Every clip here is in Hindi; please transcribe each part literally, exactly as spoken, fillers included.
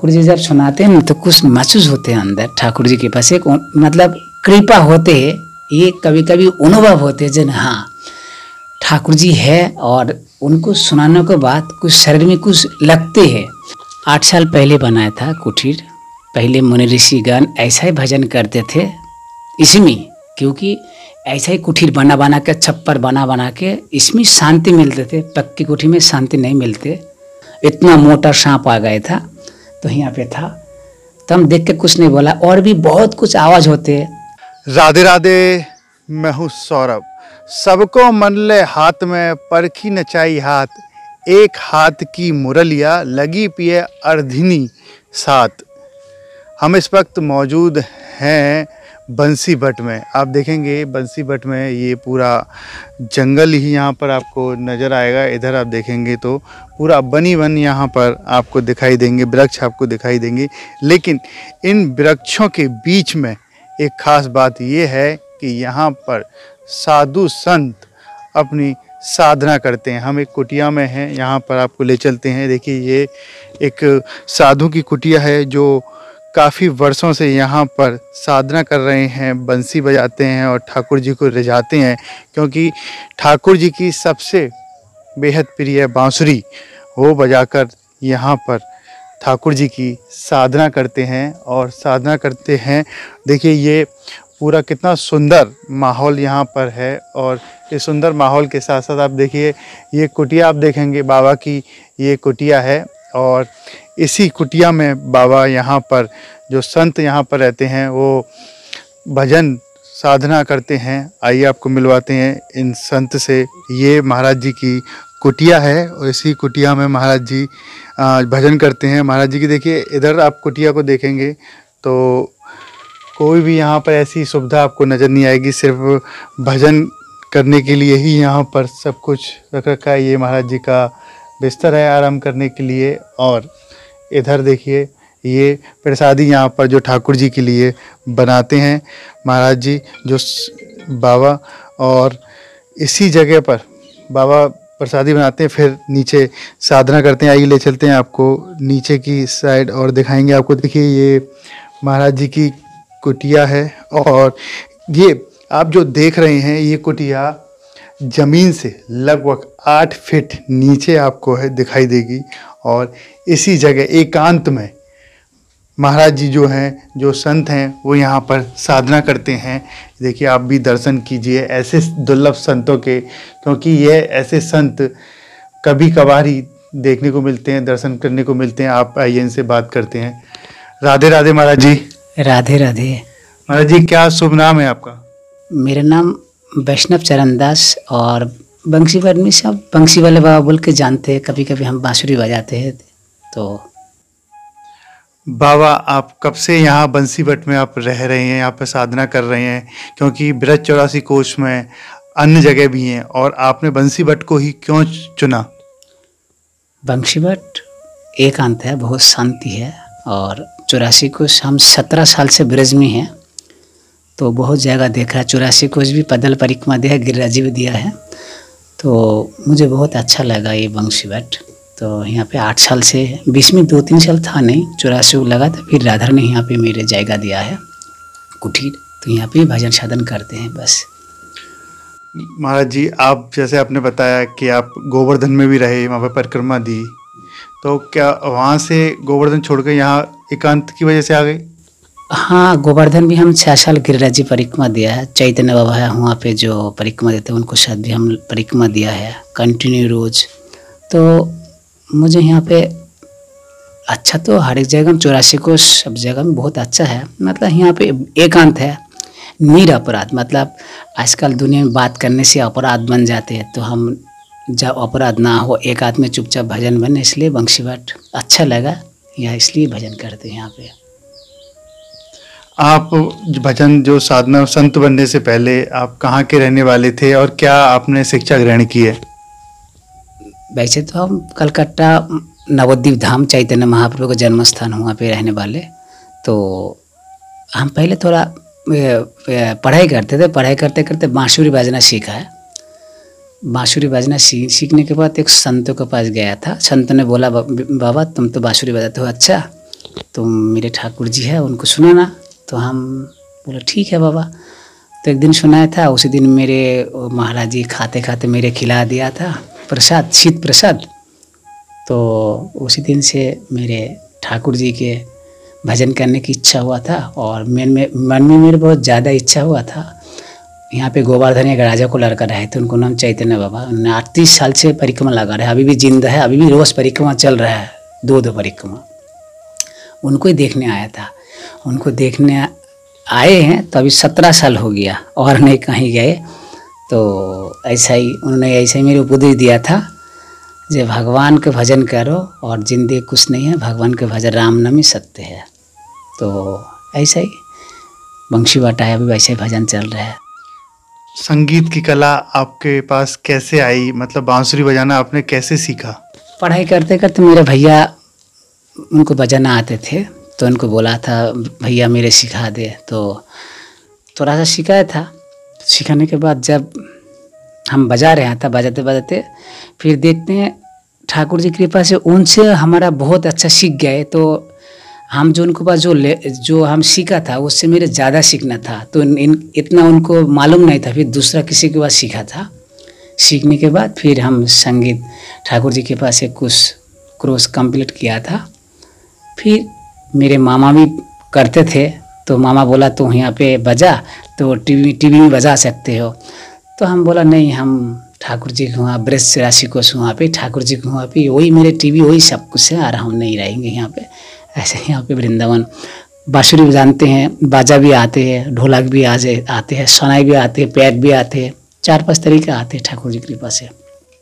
ठाकुर जी जब सुनाते हैं तो कुछ महसूस होते हैं अंदर। ठाकुर जी के पास एक मतलब कृपा होते है, ये कभी कभी अनुभव होते हैं जन हाँ ठाकुर जी है, और उनको सुनाने के बाद कुछ शरीर में कुछ लगते हैं। आठ साल पहले बनाया था कुटीर। पहले मुनि ऋषिगण ऐसा ही भजन करते थे इसमें, क्योंकि ऐसा ही कुटीर बना बना के, छप्पर बना बना के इसमें शांति मिलते थे। पक्की कुटीर में शांति नहीं मिलते। इतना मोटा सांप आ गया था तो यहाँ पे था, तो हम देख के कुछ नहीं बोला। और भी बहुत कुछ आवाज होते हैं। राधे राधे, मैं हूँ सौरभ। सबको मन ले हाथ में, परखी नचाई हाथ, एक हाथ की मुरलिया लगी पिए अर्धिनी साथ। हम इस वक्त मौजूद हैं बंसी बट में। आप देखेंगे बंसी बट में ये पूरा जंगल ही यहाँ पर आपको नज़र आएगा। इधर आप देखेंगे तो पूरा बनी वन यहाँ पर आपको दिखाई देंगे, वृक्ष आपको दिखाई देंगे। लेकिन इन वृक्षों के बीच में एक ख़ास बात ये है कि यहाँ पर साधु संत अपनी साधना करते हैं। हम एक कुटिया में हैं, यहाँ पर आपको ले चलते हैं। देखिए ये एक साधु की कुटिया है जो काफ़ी वर्षों से यहाँ पर साधना कर रहे हैं, बंसी बजाते हैं और ठाकुर जी को रिझाते हैं, क्योंकि ठाकुर जी की सबसे बेहद प्रिय बांसुरी वो बजाकर यहाँ पर ठाकुर जी की साधना करते हैं और साधना करते हैं। देखिए ये पूरा कितना सुंदर माहौल यहाँ पर है, और इस सुंदर माहौल के साथ साथ आप देखिए ये कुटिया आप देखेंगे बाबा की, ये कुटिया है। और इसी कुटिया में बाबा यहाँ पर जो संत यहाँ पर रहते हैं वो भजन साधना करते हैं। आइए आपको मिलवाते हैं इन संत से। ये महाराज जी की कुटिया है और इसी कुटिया में महाराज जी भजन करते हैं। महाराज जी की देखिए इधर आप कुटिया को देखेंगे तो कोई भी यहाँ पर ऐसी सुविधा आपको नज़र नहीं आएगी, सिर्फ भजन करने के लिए ही यहाँ पर सब कुछ रख रखा है। ये महाराज जी का बिस्तर है आराम करने के लिए। और इधर देखिए ये प्रसादी यहाँ पर जो ठाकुर जी के लिए बनाते हैं महाराज जी जो बाबा, और इसी जगह पर बाबा प्रसादी बनाते हैं, फिर नीचे साधना करते हैं। आइए ले चलते हैं आपको नीचे की साइड और दिखाएंगे आपको। देखिए ये महाराज जी की कुटिया है, और ये आप जो देख रहे हैं ये कुटिया ज़मीन से लगभग आठ फीट नीचे आपको है दिखाई देगी। और इसी जगह एकांत में महाराज जी जो हैं, जो संत हैं, वो यहाँ पर साधना करते हैं। देखिए आप भी दर्शन कीजिए ऐसे दुर्लभ संतों के, क्योंकि ये ऐसे संत कभी कभार ही देखने को मिलते हैं, दर्शन करने को मिलते हैं। आप आइए इनसे बात करते हैं। राधे राधे महाराज जी। राधे राधे महाराज जी, क्या शुभ नाम है आपका? मेरा नाम वैष्णव चरण दास, और बंसी बट में सब बंसी वाले बाबा बोल के जानते हैं। कभी कभी हम बांसुरी बजाते हैं। तो बाबा आप कब से यहाँ बंसी बट में आप रह रहे हैं, यहाँ पर साधना कर रहे हैं? क्योंकि ब्रज चौरासी कोष में अन्य जगह भी हैं, और आपने बंसी बट को ही क्यों चुना? बंसी बट एकांत है, बहुत शांति है। और चौरासी कोष हम सत्रह साल से ब्रज में हैं, तो बहुत जगह देखा। चौरासी कोष भी पैदल परिक्रमा दिया है, गिरिराज भी दिया है। तो मुझे बहुत अच्छा लगा ये बंसी बट। तो यहाँ पे आठ साल से, बीच में दो तीन साल था नहीं, चौरासी को लगा था। फिर राधा ने यहाँ पे मेरे जायगा दिया है कुटीर, तो यहाँ पे भजन साधन करते हैं बस। महाराज जी आप जैसे आपने बताया कि आप गोवर्धन में भी रहे, वहाँ पर परिक्रमा दी, तो क्या वहाँ से गोवर्धन छोड़ कर यहाँ एकांत की वजह से आ गए? हाँ, गोवर्धन भी हम छः साल गिरिराज जी परिक्रमा दिया है। चैतन्य बाबा है वहाँ पे जो परिक्रमा देते हैं, उनको साथ भी हम परिक्रमा दिया है कंटिन्यू रोज। तो मुझे यहाँ पे अच्छा तो हर एक जगह, चौरासी को सब जगह में बहुत अच्छा है। मतलब यहाँ पे एकांत है, निर अपराध। मतलब आजकल दुनिया में बात करने से अपराध बन जाते हैं, तो हम जब अपराध ना हो, एक आदमी चुपचाप भजन बने, इसलिए बंसी बट अच्छा लगा या इसलिए भजन करते हैं यहाँ पे। आप भजन जो साधना संत बनने से पहले आप कहाँ के रहने वाले थे और क्या आपने शिक्षा ग्रहण की है? वैसे तो हम कलकत्ता नवद्वीप धाम चैतन्य महाप्रभु का जन्म स्थान वहाँ पे रहने वाले। तो हम पहले थोड़ा पढ़ाई करते थे, पढ़ाई करते करते बांसुरी बजना सीखा है। बांसुरी बजना सीखने के बाद एक संतों के पास गया था। संत ने बोला बाबा तुम तो बांसुरी बजाते हो, अच्छा तुम मेरे ठाकुर जी है उनको सुनाना। तो हम बोले ठीक है बाबा। तो एक दिन सुनाया था, उसी दिन मेरे महाराज जी खाते खाते मेरे खिला दिया था प्रसाद, शीत प्रसाद। तो उसी दिन से मेरे ठाकुर जी के भजन करने की इच्छा हुआ था और मन में मन में मेरे बहुत ज़्यादा इच्छा हुआ था। यहाँ पे गोवर्धन एक राजा को लड़का रहे थे, उनको नाम चैतन्य बाबा, उन्हें अड़तीस साल से परिक्रमा लगा रहे हैं, अभी भी जिंदा है, अभी भी रोज़ परिक्रमा चल रहा है, दो दो परिक्रमा। उनको ही देखने आया था। उनको देखने आए हैं तो अभी सत्रह साल हो गया और नहीं कहीं गए। तो ऐसा ही उन्होंने ऐसा ही मेरे उपदेश दिया था, जे भगवान के भजन करो और जिंदगी कुछ नहीं है, भगवान के भजन राम नाम सत्य है। तो ऐसा ही बंशी बाटा है, अभी वैसे ही भजन चल रहा है। संगीत की कला आपके पास कैसे आई, मतलब बांसुरी बजाना आपने कैसे सीखा? पढ़ाई करते करते मेरे भैया उनको बजाना आते थे, तो उनको बोला था भैया मेरे सिखा दे। तो थोड़ा सा सिखाया था। सिखाने के बाद जब हम बजा रहे था, बजाते बजाते फिर देखते हैं ठाकुर जी की कृपा से उनसे हमारा बहुत अच्छा सीख गए। तो हम जो उनको पास जो ले जो हम सीखा था उससे मेरे ज़्यादा सीखना था, तो इन इतना उनको मालूम नहीं था। फिर दूसरा किसी के पास सीखा था। सीखने के बाद फिर हम संगीत ठाकुर जी के पास एक कुछ कोर्स कंप्लीट किया था। फिर मेरे मामा भी करते थे, तो मामा बोला तो यहाँ पे बजा, तो टीवी टीवी में बजा सकते हो। तो हम बोला नहीं, हम ठाकुर जी के वहाँ ब्रज राशि को वहाँ पे ठाकुर जी के वहाँ पे वही मेरे टीवी वही सब कुछ है, और हम नहीं रहेंगे यहाँ पे। ऐसे यहाँ पे वृंदावन बांसुरी भी जानते हैं, बाजा भी आते हैं, ढोलक भी आ जाए आते हैं, सनाई भी आते हैं, पैड भी आते हैं, चार पांच तरीके आते हैं ठाकुर जी की कृपा से।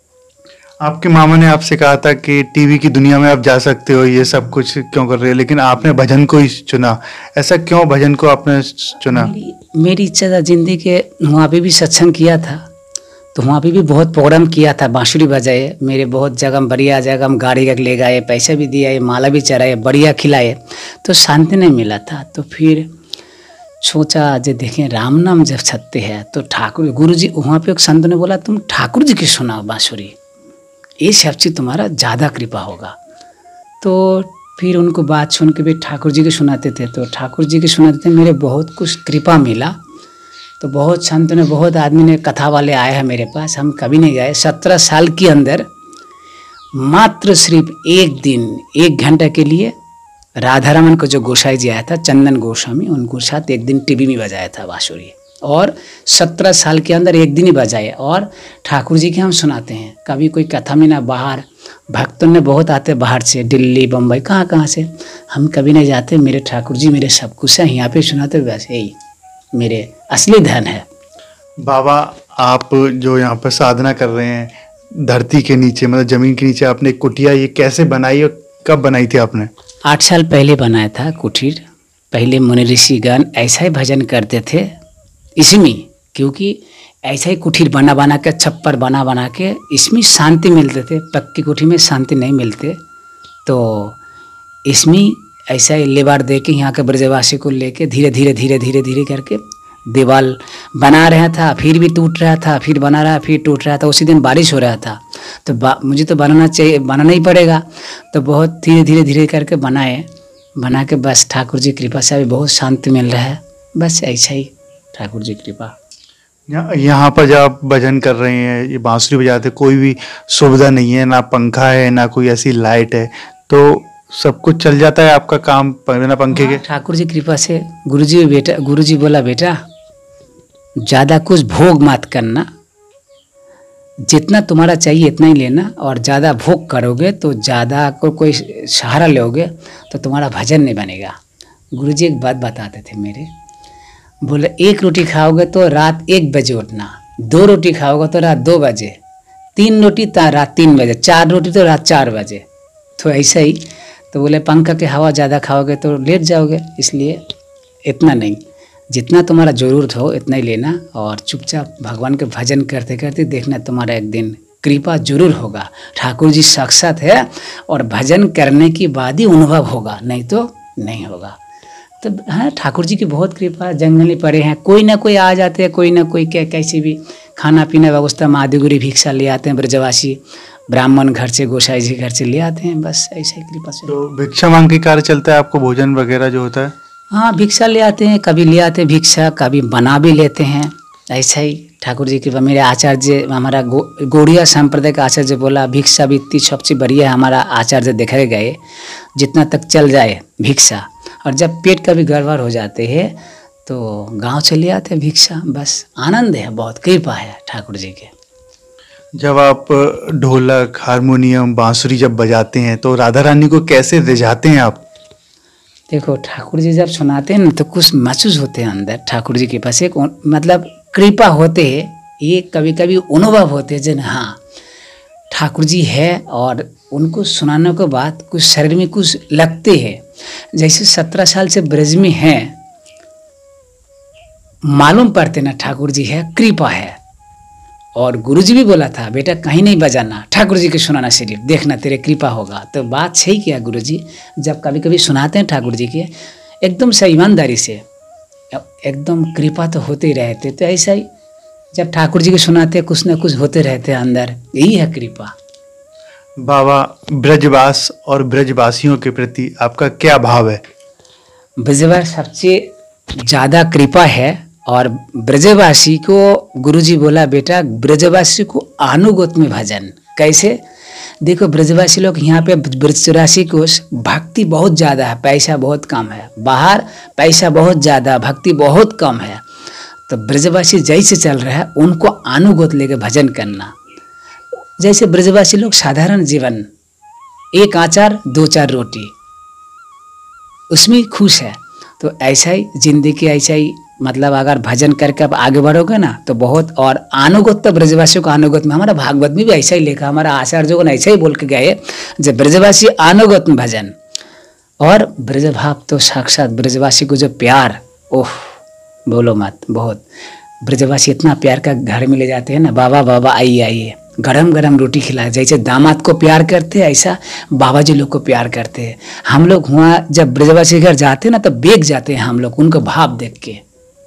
आपके मामा ने आपसे कहा था कि टीवी की दुनिया में आप जा सकते हो, ये सब कुछ क्यों कर रहे हो, लेकिन आपने भजन को ही चुना, ऐसा क्यों भजन को आपने चुना? मेरी, मेरी इच्छा था जिंदगी के, वहाँ पे भी सत्संग किया था, तो वहाँ पे भी बहुत प्रोग्राम किया था, बांसुरी बजाए, मेरे बहुत जगह बढ़िया जगह हम गाड़ी का ले गए, पैसे भी दिए, माला भी चढ़ाए, बढ़िया खिलाए, तो शांति नहीं मिला था। तो फिर सोचा जो देखें राम नाम जब छत्ते हैं तो ठाकुर गुरु जी, वहाँ पे एक संत ने बोला तुम ठाकुर जी की सुनाओ बांसुरी, ये सब चीज़ तुम्हारा ज़्यादा कृपा होगा। तो फिर उनको बात सुन के भी ठाकुर जी की सुनाते थे, तो ठाकुर जी की सुनाते थे, मेरे बहुत कुछ कृपा मिला। तो बहुत संत ने, बहुत आदमी ने, कथा वाले आए हैं मेरे पास, हम कभी नहीं गए। सत्रह साल के अंदर मात्र सिर्फ एक दिन एक घंटा के लिए राधारमन को जो गोसाई जी आया था, चंदन गोस्वामी, उनको साथ एक दिन टीवी में बजाया था बांसुरी, और सत्रह साल के अंदर एक दिन ही बजाए। और ठाकुर जी के हम सुनाते हैं, कभी कोई कथा में ना, बाहर भक्तों ने बहुत आते बाहर से, दिल्ली बम्बई कहाँ कहाँ से, हम कभी नहीं जाते। मेरे ठाकुर जी मेरे सब कुछ है, यहाँ पे सुनाते, वैसे यही मेरे असली धन है। बाबा आप जो यहाँ पर साधना कर रहे हैं धरती के नीचे, मतलब जमीन के नीचे, आपने कुटिया ये कैसे बनाई और कब बनाई थी आपने? आठ साल पहले बनाया था कुटीर। पहले मुनि ऋषिगण ऐसा ही भजन करते थे इसमें, क्योंकि ऐसा ही कुटीर बना बना के, छप्पर बना बना के, इसमें शांति मिलते थे, पक्की कुटीर में शांति नहीं मिलते। तो इसमें ऐसा ही लेबार दे के यहाँ के ब्रजवासी को लेके धीरे धीरे धीरे धीरे धीरे करके दीवार बना रहा था, फिर भी टूट रहा था, फिर बना रहा, फिर टूट रहा था। उसी दिन बारिश हो रहा था, तो मुझे तो बनाना चाहिए, बनाना ही पड़ेगा। तो बहुत धीरे धीरे धीरे करके बनाए, बना के बस ठाकुर जी कृपा से अभी बहुत शांति मिल रहा है। बस ऐसा ही ठाकुर जी कृपा। यहाँ पर जब आप भजन कर रहे हैं, ये बांसुरी बजाते, कोई भी सुविधा नहीं है, ना पंखा है, ना कोई ऐसी लाइट है, तो सब कुछ चल जाता है आपका काम बिना पंखे के? ठाकुर जी कृपा से। गुरुजी बेटा गुरुजी बोला बेटा ज़्यादा कुछ भोग मत करना, जितना तुम्हारा चाहिए इतना ही लेना, और ज़्यादा भोग करोगे तो ज़्यादा को कोई सहारा लोगे तो तुम्हारा भजन नहीं बनेगा। गुरुजी एक बात बताते थे मेरे, बोले एक रोटी खाओगे तो रात एक बजे उठना, दो रोटी खाओगे तो रात दो बजे, तीन रोटी तो रात तीन बजे, चार रोटी तो रात चार बजे। तो ऐसा ही। तो बोले पंखा के हवा ज़्यादा खाओगे तो लेट जाओगे, इसलिए इतना नहीं, जितना तुम्हारा ज़रूरत हो इतना ही लेना, और चुपचाप भगवान के भजन करते करते देखना तुम्हारा एक दिन कृपा जरूर होगा। ठाकुर जी साक्षात है, और भजन करने के बाद ही अनुभव होगा, नहीं तो नहीं होगा। तो हाँ, ठाकुर जी की बहुत कृपा, जंगल में पड़े हैं, कोई ना कोई आ जाते हैं, कोई ना कोई क्या कैसे भी खाना पीना व्यवस्था, माधुगुरी भिक्षा ले आते हैं ब्रजवासी, ब्राह्मण घर से, गोसाई जी घर से ले आते हैं, बस ऐसे ही कृपा से। तो भिक्षा मांग के कार्य चलता है आपको, भोजन वगैरह जो होता है? हाँ, भिक्षा ले आते हैं, कभी ले आते हैं भिक्षा, कभी बना भी लेते हैं, ऐसा ही ठाकुर जी की कृपा। मेरे आचार्य, हमारा गो, गौड़िया संप्रदाय का आचार्य बोला भिक्षा भी इतनी सबसे बढ़िया है, हमारा आचार्य देखे गए जितना तक चल जाए भिक्षा, और जब पेट का भी गड़बड़ हो जाते हैं तो गांव चले आते हैं भिक्षा, बस आनंद है, बहुत कृपा है ठाकुर जी के। जब आप ढोलक, हारमोनियम, बांसुरी जब बजाते हैं तो राधा रानी को कैसे रिझाते हैं आप? देखो, ठाकुर जी जब सुनाते हैं ना तो कुछ महसूस होते हैं अंदर, ठाकुर जी के पास एक मतलब कृपा होते हैं, ये कभी कभी अनुभव होते हैं जन हाँ ठाकुर जी है, और उनको सुनाने के बाद कुछ शरीर में कुछ लगते हैं, जैसे सत्रह साल से ब्रज में हैं, मालूम पड़ते ना ठाकुर जी है, कृपा है। और गुरु जी भी बोला था बेटा कहीं नहीं बजाना, ठाकुर जी के सुनाना सिर्फ, देखना तेरे कृपा होगा। तो बात सही किया गुरु जी, जब कभी कभी सुनाते हैं ठाकुर जी के एकदम से ईमानदारी से, एकदम कृपा तो होते ही रहते। तो ऐसा ही जब ठाकुर जी के सुनाते कुछ ना कुछ होते रहते हैं अंदर, यही है कृपा। बाबा, ब्रजवास और ब्रजवासियों के प्रति आपका क्या भाव है? ब्रजवास सबसे ज़्यादा कृपा है, और ब्रजवासी को गुरुजी बोला बेटा ब्रजवासी को अनुगत में भजन। कैसे? देखो, ब्रजवासी लोग यहाँ पे ब्रजवासी को भक्ति बहुत ज़्यादा है, पैसा बहुत कम है, बाहर पैसा बहुत ज़्यादा, भक्ति बहुत कम है। तो ब्रजवासी जैसे चल रहा है उनको अनुगत लेके भजन करना। जैसे ब्रजवासी लोग साधारण जीवन, एक आचार दो चार रोटी, उसमें खुश है। तो ऐसा ही जिंदगी, ऐसा ही मतलब अगर भजन करके आप आगे बढ़ोगे ना तो बहुत, और अनुगत तो ब्रजवासियों को अनुगत में, हमारा भागवत में भी ऐसा ही लिखा, हमारा आचार्यों ने ऐसा ही बोल के गए जब ब्रजवासी अनुगत में भजन। और ब्रजभाव तो साक्षात ब्रजवासी को जो प्यार, ओह बोलो मत, बहुत ब्रजवासी इतना प्यार का घर में ले जाते हैं ना, बाबा बाबा आइए आइए, गरम गरम रोटी खिलाए, जैसे दामाद को प्यार करते हैं ऐसा बाबा जी लोग को प्यार करते हैं। हम लोग वहाँ जब ब्रजवासी घर जाते हैं ना तो बेग जाते हैं हम लोग उनको भाव देख के।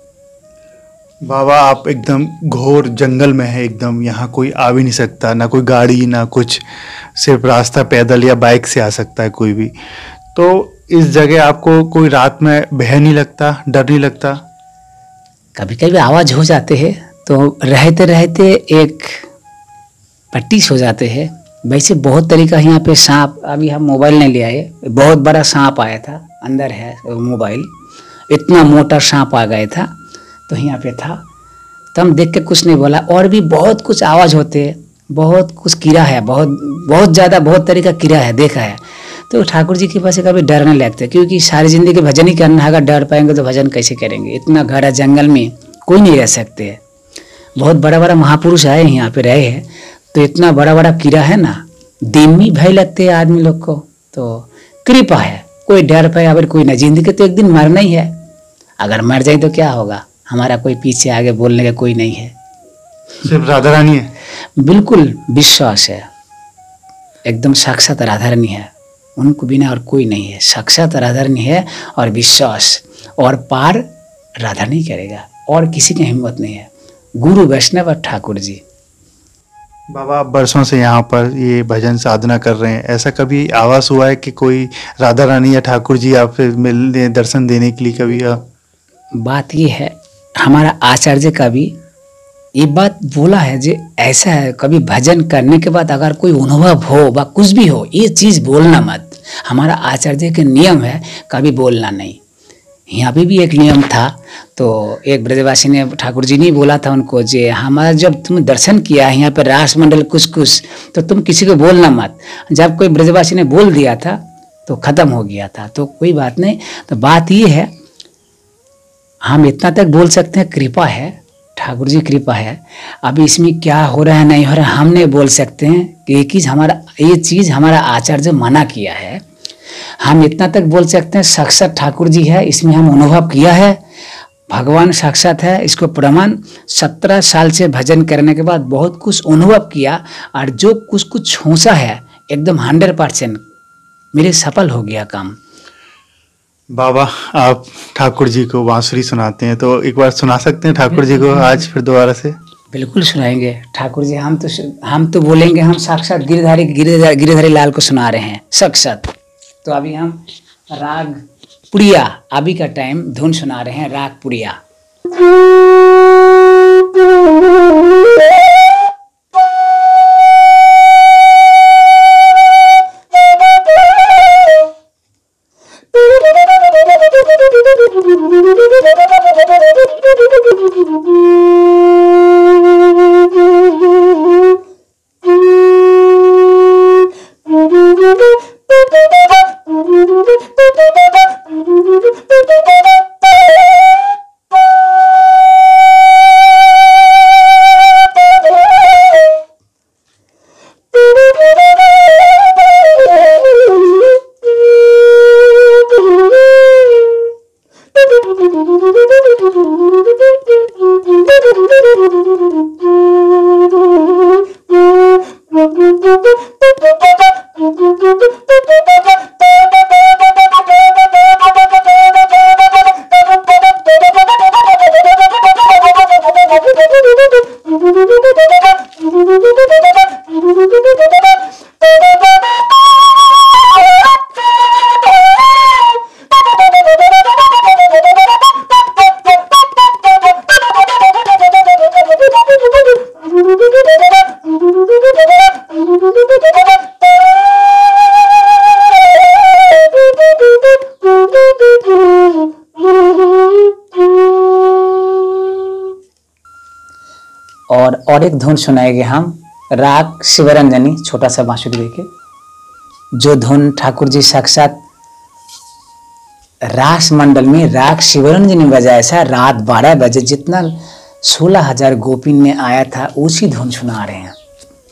बाबा, आप एकदम घोर जंगल में है, एकदम यहाँ कोई आ भी नहीं सकता, ना कोई गाड़ी ना कुछ, सिर्फ रास्ता पैदल या बाइक से आ सकता है कोई भी। तो इस जगह आपको कोई रात में भय नहीं लगता, डर नहीं लगता? कभी कभी आवाज़ हो जाते हैं तो रहते रहते एक पट्टीस हो जाते हैं। वैसे बहुत तरीका यहाँ पे सांप, अभी हम मोबाइल नहीं ले आए, बहुत बड़ा सांप आया था, अंदर है मोबाइल, इतना मोटा सांप आ गया था तो यहाँ पे था, तो हम देख के कुछ नहीं बोला। और भी बहुत कुछ आवाज़ होते हैं, बहुत कुछ कीड़ा है, बहुत बहुत ज़्यादा, बहुत तरीका कीड़ा है, देखा है। तो ठाकुर जी के पास कभी डर नहीं लगता, क्योंकि सारी ज़िंदगी भजन ही करना है, अगर डर पाएंगे तो भजन कैसे करेंगे? इतना घड़ा जंगल में कोई नहीं रह सकते, बहुत बड़ा बड़ा महापुरुष आए हैं यहाँ पे रहे हैं, तो इतना बड़ा बड़ा कीड़ा है ना, दिन में भय लगते हैं आदमी लोग को। तो कृपा है, कोई डर पाए अगर कोई ना, जिंदगी तो एक दिन मरना ही है, अगर मर जाए तो क्या होगा? हमारा कोई पीछे आगे बोलने का कोई नहीं है, सिर्फ राधा रानी है। बिल्कुल विश्वास है, एकदम साक्षात राधा रानी है, उनको बिना और कोई नहीं है, साक्षात राधा रानी है, और विश्वास, और पार राधा नहीं करेगा, और किसी की हिम्मत नहीं है, गुरु वैष्णव और ठाकुर जी। बाबा, आप बरसों से यहाँ पर ये भजन साधना कर रहे हैं, ऐसा कभी आवास हुआ है कि कोई राधा रानी या ठाकुर जी आपसे मिलने, दर्शन देने के लिए कभी आ? बात ये है, हमारा आचार्य का भी ये बात बोला है जो ऐसा है, कभी भजन करने के बाद अगर कोई अनुभव हो व कुछ भी हो, ये चीज़ बोलना मत। हमारा आचार्य के नियम है कभी बोलना नहीं। यहाँ पे भी एक नियम था, तो एक ब्रजवासी ने, ठाकुर जी ने बोला था उनको, जे हमारा जब तुम दर्शन किया है यहाँ पे रासमंडल कुछ कुछ, तो तुम किसी को बोलना मत। जब कोई ब्रजवासी ने बोल दिया था तो ख़त्म हो गया था, तो कोई बात नहीं। तो बात ये है, हम इतना तक बोल सकते हैं, कृपा है, ठाकुर जी कृपा है। अभी इसमें क्या हो रहा है नहीं हो रहा है हम नहीं बोल सकते हैं, कि ये चीज़ हमारा ये चीज़ हमारा आचार्य मना किया है। हम इतना तक बोल सकते हैं, साक्षात ठाकुर जी है, इसमें हम अनुभव किया है, भगवान साक्षात है, इसको प्रमाण सत्रह साल से भजन करने के बाद बहुत कुछ अनुभव किया, और जो कुछ कुछ छोसा है एकदम हंड्रेड परसेंट मेरे सफल हो गया काम। बाबा, आप ठाकुर जी को बांसुरी सुनाते हैं, तो एक बार सुना सकते हैं ठाकुर जी को आज फिर दोबारा से? बिल्कुल सुनाएंगे ठाकुर जी। हम तो हम तो बोलेंगे हम साक्षात गिरधारी गिरधारी गिरधारी लाल को सुना रहे हैं साक्षात। तो अभी हम राग पुड़िया, अभी का टाइम धुन सुना रहे हैं राग पुड़िया। और और एक धुन सुनाएंगे हम राग शिवरंजनी, छोटा सा बांसुरी लेके, जो धुन ठाकुर जी साक्षात रास मंडल में राग शिवरंजनी बजाया था रात बारह बजे, जितना सोलह हजार गोपिन में आया था उसी धुन सुना रहे हैं।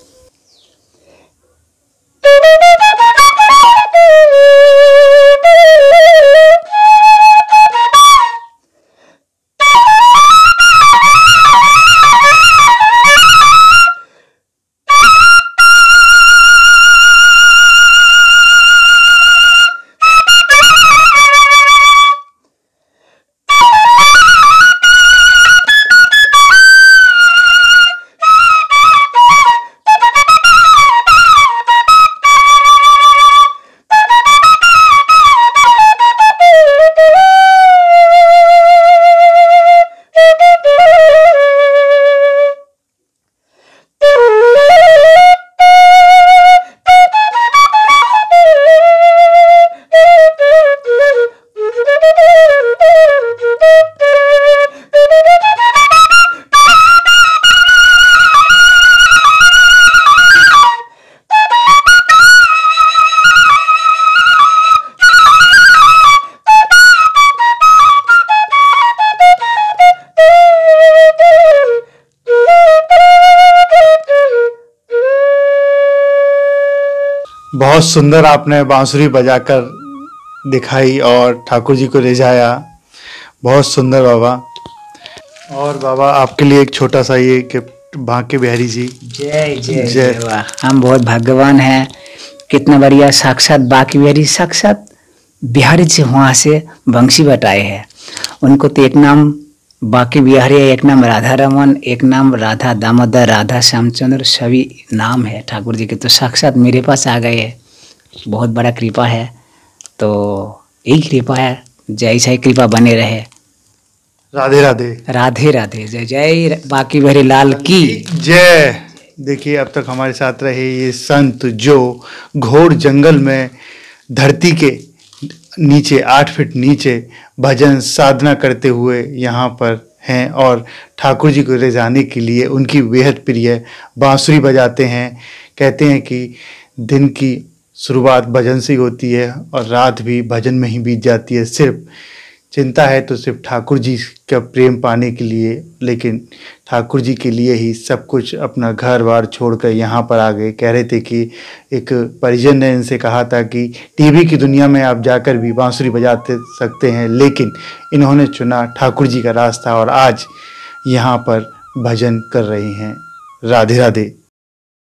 बहुत सुंदर आपने बांसुरी बजाकर दिखाई और ठाकुर जी को रिझाया, बहुत सुंदर बाबा। और बाबा आपके लिए एक छोटा सा ये गिफ्ट, बांके बिहारी जी। जय जय जय वाह, हम बहुत भाग्यवान हैं। कितना बढ़िया, साक्षात बांके बिहारी साक्षात बिहारी से वहाँ से बंसी बटाए हैं। उनको तो एक नाम बांके बिहारी, एक नाम राधा रमन, एक नाम राधा दामोदर, राधा श्यामचंद्र, सभी नाम है ठाकुर जी के। तो साक्षात मेरे पास आ गए है, बहुत बड़ा कृपा है। तो यही कृपा है, जय जय कृपा बने रहे। राधे राधे राधे राधे, जय जय बांके बिहारी लाल की जय। देखिए अब तक हमारे साथ रहे ये संत जो घोर जंगल में धरती के नीचे आठ फीट नीचे भजन साधना करते हुए यहाँ पर हैं और ठाकुर जी को रिझाने के लिए उनकी बेहद प्रिय बांसुरी बजाते हैं। कहते हैं कि दिन की शुरुआत भजन से होती है और रात भी भजन में ही बीत जाती है। सिर्फ चिंता है तो सिर्फ ठाकुर जी का प्रेम पाने के लिए, लेकिन ठाकुर जी के लिए ही सब कुछ अपना घर बार छोड़कर यहाँ पर आ गए। कह रहे थे कि एक परिजन ने इनसे कहा था कि टीवी की दुनिया में आप जाकर भी बांसुरी बजाते सकते हैं, लेकिन इन्होंने चुना ठाकुर जी का रास्ता और आज यहाँ पर भजन कर रहे हैं। राधे राधे।